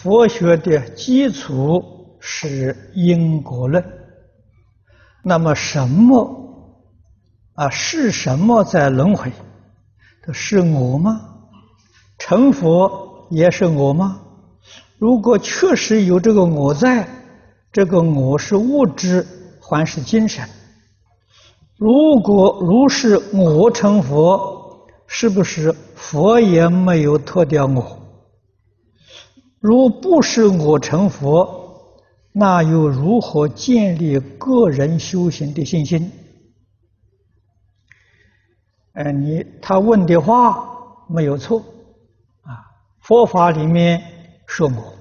佛学的基础是因果论。那么什么是什么在轮回？是我吗？成佛也是我吗？如果确实有这个我在，这个我是物质还是精神？如是我成佛，是不是佛也没有脱掉我？如不是我成佛，那又如何建立个人修行的信心？他问的话没有错佛法里面说我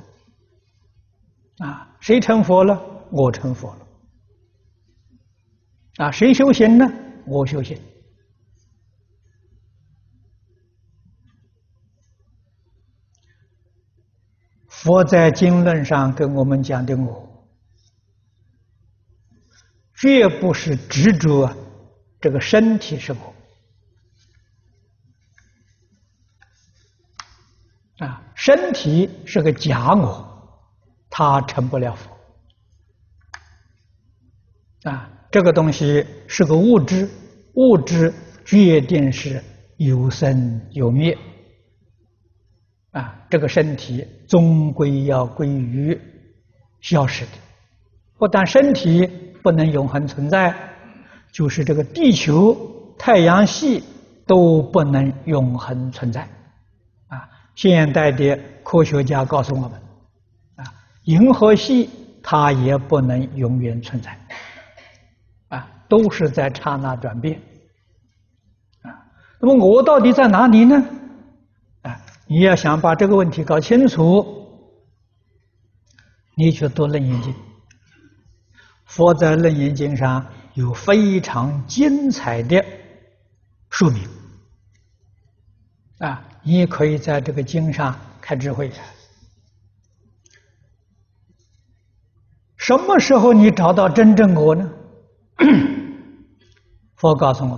谁成佛了？我成佛了谁修行呢？我修行。佛在经论上跟我们讲的我，绝不是执着这个身体是我身体是个假我，他成不了佛这个东西是个物质，物质决定是有生有灭这个身体终归要归于消失的。不但身体不能永恒存在，就是这个地球、太阳系都不能永恒存在现代的科学家告诉我们银河系它也不能永远存在都是在刹那转变那么我到底在哪里呢？你要想把这个问题搞清楚，你去读《楞严经》。佛在《楞严经》上有非常精彩的说明你可以在这个经上开智慧什么时候你找到真正我呢？佛告诉我们，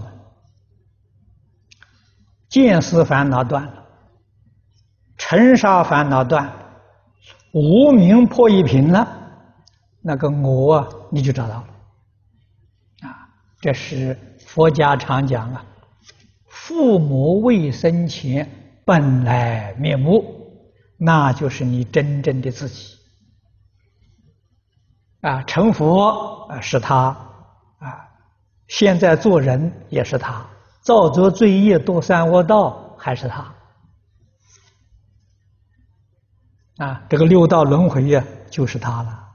见思烦恼断了，尘沙烦恼断了，无明破一品了，那个我你就找到了这是佛家常讲父母未生前本来面目，那就是你真正的自己成佛是他现在做人也是他，造作罪业堕三恶道还是他这个六道轮回就是他了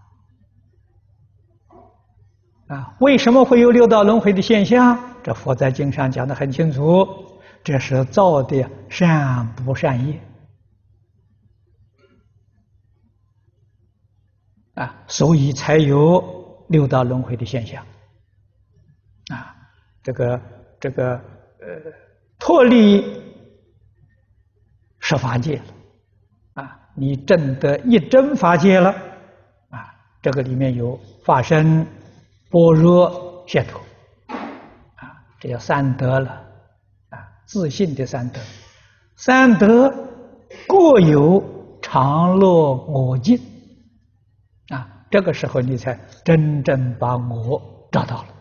为什么会有六道轮回的现象？这佛在经上讲得很清楚，这是造的善不善业所以才有六道轮回的现象这个脱离十法界了你证得一真法界了这个里面有法身、般若、解脱这叫三德了自信的三德。三德各有常乐我净这个时候你才真正把我找到了